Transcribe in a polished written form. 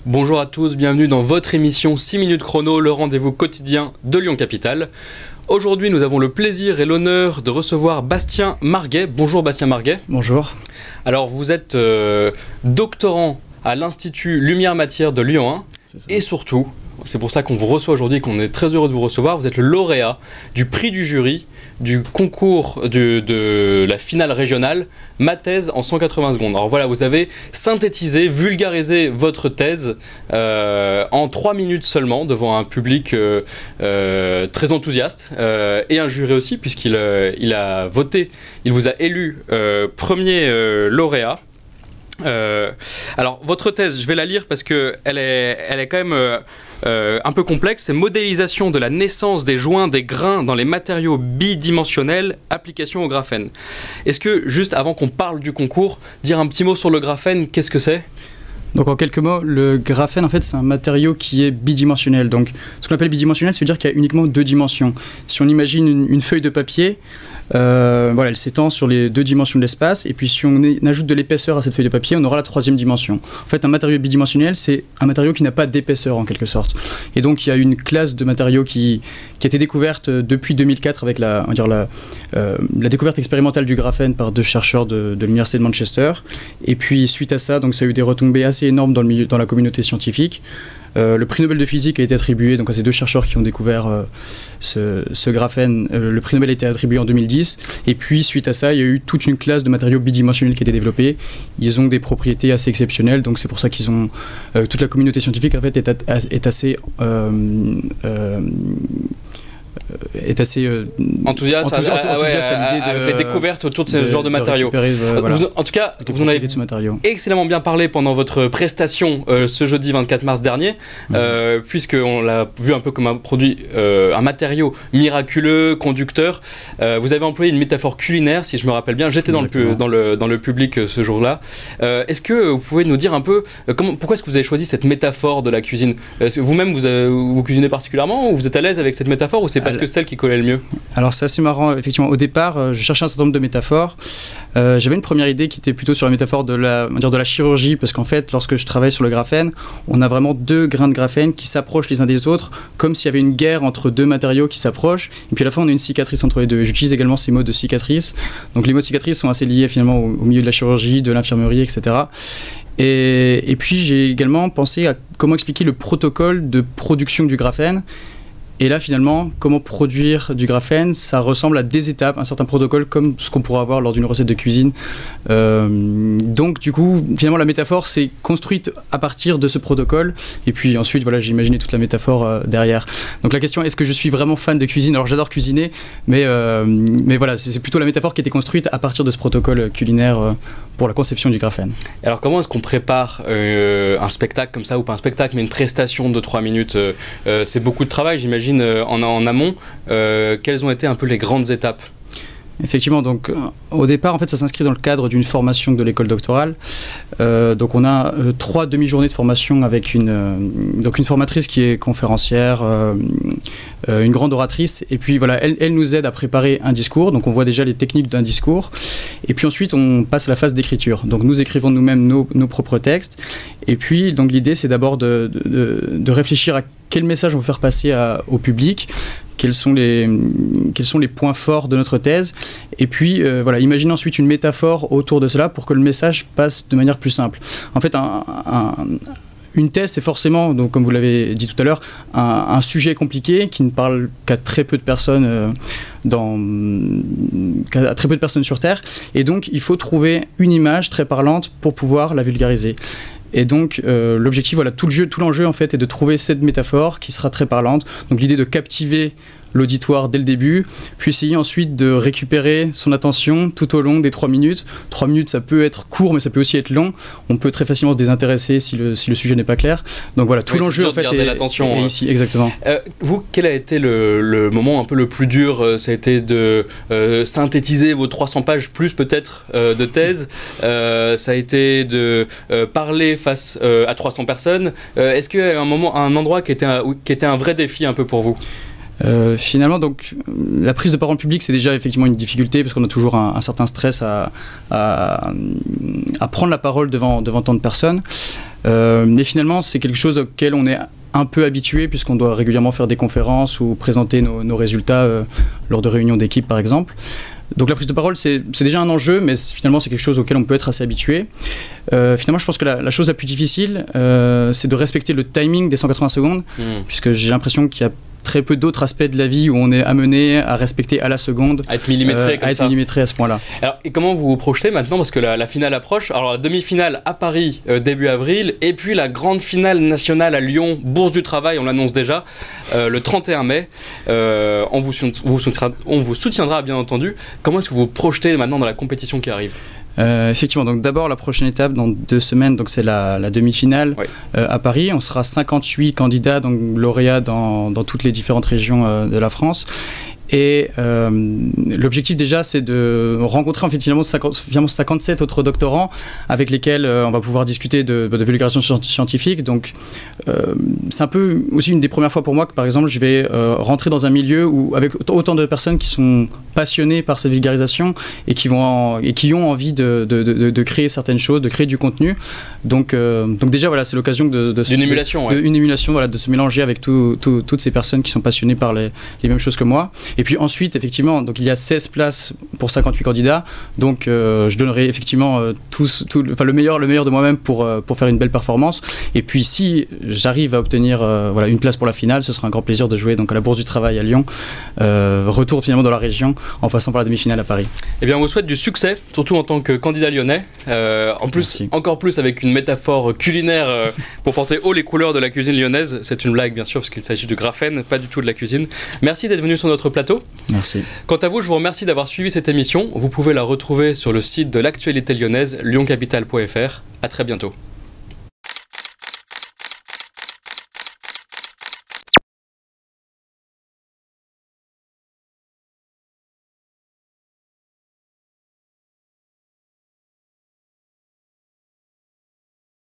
Bonjour à tous, bienvenue dans votre émission 6 minutes chrono, le rendez-vous quotidien de Lyon Capitale. Aujourd'hui, nous avons le plaisir et l'honneur de recevoir Bastien Marguet. Bonjour Bastien Marguet. Bonjour. Alors vous êtes doctorant à l'Institut Lumière Matière de Lyon 1 et surtout, c'est pour ça qu'on vous reçoit aujourd'hui, qu'on est très heureux de vous recevoir, vous êtes le lauréat du prix du jury du concours de la finale régionale, ma thèse en 180 secondes. Alors voilà, vous avez synthétisé, vulgarisé votre thèse en 3 minutes seulement devant un public très enthousiaste et un jury aussi puisqu'il a voté, il vous a élu premier lauréat. Alors votre thèse, je vais la lire parce qu'elle est quand même un peu complexe. C'est modélisation de la naissance des joints des grains dans les matériaux bidimensionnels, application au graphène. Est-ce que, juste avant qu'on parle du concours, dire un petit mot sur le graphène, qu'est-ce que c'est ? Donc en quelques mots, le graphène en fait c'est un matériau qui est bidimensionnel. Donc ce qu'on appelle bidimensionnel, ça veut dire qu'il y a uniquement 2 dimensions. Si on imagine une feuille de papier, voilà, elle s'étend sur les 2 dimensions de l'espace, et puis si on ajoute de l'épaisseur à cette feuille de papier, on aura la 3e dimension. En fait, un matériau bidimensionnel, c'est un matériau qui n'a pas d'épaisseur en quelque sorte. Et donc il y a une classe de matériaux qui a été découverte depuis 2004 avec la découverte expérimentale du graphène par 2 chercheurs de l'université de Manchester. Et puis suite à ça, donc ça a eu des retombées assez énormes dans la communauté scientifique. Le prix Nobel de physique a été attribué donc à ces 2 chercheurs qui ont découvert ce graphène. Le prix Nobel a été attribué en 2010. Et puis, suite à ça, il y a eu toute une classe de matériaux bidimensionnels qui a été développée. Ils ont des propriétés assez exceptionnelles. Donc, c'est pour ça qu'ils ont... toute la communauté scientifique, en fait, est assez enthousiaste à l'idée avec les découvertes autour de ce genre de matériaux. Voilà. En tout cas, vous en avez excellemment bien parlé pendant votre prestation ce jeudi 24 mars dernier, puisqu'on l'a vu un peu comme un produit, un matériau miraculeux, conducteur. Vous avez employé une métaphore culinaire, si je me rappelle bien. J'étais dans le public ce jour-là. Est-ce que vous pouvez nous dire un peu pourquoi est-ce que vous avez choisi cette métaphore de la cuisine ? Vous-même, vous cuisinez particulièrement, ou vous êtes à l'aise avec cette métaphore, ou c'est parce que celle qui collait le mieux? Alors c'est assez marrant, effectivement. Au départ, je cherchais un certain nombre de métaphores. J'avais une première idée qui était plutôt sur la métaphore de la chirurgie, parce qu'en fait, lorsque je travaille sur le graphène, on a vraiment 2 grains de graphène qui s'approchent les uns des autres, comme s'il y avait une guerre entre 2 matériaux qui s'approchent, et puis à la fin on a une cicatrice entre les 2. J'utilise également ces mots de cicatrice. Donc les mots de cicatrice sont assez liés finalement au milieu de la chirurgie, de l'infirmerie, etc. Et puis j'ai également pensé à comment expliquer le protocole de production du graphène. Et là, finalement, comment produire du graphène, ça ressemble à des étapes, un certain protocole, comme ce qu'on pourrait avoir lors d'une recette de cuisine. Donc, du coup, finalement, la métaphore s'est construite à partir de ce protocole. Et puis ensuite, voilà, j'ai imaginé toute la métaphore derrière. Donc la question, est-ce que je suis vraiment fan de cuisine? Alors, j'adore cuisiner, mais voilà, c'est plutôt la métaphore qui a été construite à partir de ce protocole culinaire pour la conception du graphène. Alors, comment est-ce qu'on prépare un spectacle comme ça, ou pas un spectacle, mais une prestation de 3 minutes c'est beaucoup de travail, j'imagine. En amont, quelles ont été un peu les grandes étapes? Effectivement, donc au départ, en fait, ça s'inscrit dans le cadre d'une formation de l'école doctorale. Donc on a 3 demi-journées de formation avec une formatrice qui est conférencière, une grande oratrice, et puis voilà, elle nous aide à préparer un discours. Donc on voit déjà les techniques d'un discours, et puis ensuite on passe à la phase d'écriture. Donc nous écrivons nous-mêmes nos propres textes, et puis donc l'idée c'est d'abord de réfléchir à quel message on veut faire passer au public. Quels sont les points forts de notre thèse, et puis voilà, imaginer ensuite une métaphore autour de cela pour que le message passe de manière plus simple. En fait, une thèse, c'est forcément, donc, comme vous l'avez dit tout à l'heure, un sujet compliqué qui ne parle qu'à très peu de personnes à très peu de personnes sur Terre, et donc il faut trouver une image très parlante pour pouvoir la vulgariser. Et donc l'objectif, voilà, tout l'enjeu en fait est de trouver cette métaphore qui sera très parlante. Donc l'idée de captiver l'auditoire dès le début, puis essayer ensuite de récupérer son attention tout au long des 3 minutes. 3 minutes, ça peut être court, mais ça peut aussi être long. On peut très facilement se désintéresser si le sujet n'est pas clair. Donc voilà, tout l'enjeu en fait est ici, exactement. Vous, quel a été le moment un peu le plus dur? Ça a été de synthétiser vos 300 pages plus peut-être de thèse. Ça a été de parler face à 300 personnes. Est-ce qu'il y a un endroit qui était un vrai défi un peu pour vous? Finalement, donc, la prise de parole publique, c'est déjà effectivement une difficulté parce qu'on a toujours un certain stress à prendre la parole devant tant de personnes. Mais finalement, c'est quelque chose auquel on est un peu habitué puisqu'on doit régulièrement faire des conférences ou présenter nos résultats lors de réunions d'équipe par exemple. Donc la prise de parole c'est déjà un enjeu, mais finalement c'est quelque chose auquel on peut être assez habitué. Finalement je pense que la chose la plus difficile c'est de respecter le timing des 180 secondes puisque j'ai l'impression qu'il y a très peu d'autres aspects de la vie où on est amené à respecter à la seconde, à être millimétré comme ça. Millimétré à ce point-là. Alors, et comment vous vous projetez maintenant, parce que la finale approche? Alors la demi-finale à Paris début avril, et puis la grande finale nationale à Lyon, Bourse du Travail, on l'annonce déjà, le 31 mai. On vous soutiendra bien entendu. Comment est-ce que vous vous projetez maintenant dans la compétition qui arrive? Effectivement, donc d'abord la prochaine étape dans 2 semaines, donc c'est la demi-finale à Paris. On sera 58 candidats, donc lauréats dans toutes les différentes régions de la France. Et l'objectif déjà c'est de rencontrer finalement 57 autres doctorants avec lesquels on va pouvoir discuter de vulgarisation scientifique. Donc c'est un peu aussi une des premières fois pour moi que par exemple je vais rentrer dans un milieu où avec autant de personnes qui sont passionnées par cette vulgarisation et qui ont envie de créer certaines choses, de créer du contenu. Donc déjà voilà, c'est l'occasion d'une émulation, une émulation, voilà, de se mélanger avec toutes ces personnes qui sont passionnées par les mêmes choses que moi. Et puis ensuite, effectivement, donc il y a 16 places pour 58 candidats, donc je donnerai effectivement le meilleur de moi-même pour faire une belle performance. Et puis si j'arrive à obtenir voilà, une place pour la finale, ce sera un grand plaisir de jouer donc à la Bourse du Travail à Lyon, retour finalement dans la région en passant par la demi-finale à Paris. Eh bien, on vous souhaite du succès, surtout en tant que candidat lyonnais. En plus, merci. Encore plus avec une métaphore culinaire pour porter haut les couleurs de la cuisine lyonnaise. C'est une blague, bien sûr, parce qu'il s'agit du graphène, pas du tout de la cuisine. Merci d'être venu sur notre plateau. Merci. Quant à vous, je vous remercie d'avoir suivi cette émission. Vous pouvez la retrouver sur le site de l'actualité lyonnaise, lyoncapital.fr. À très bientôt.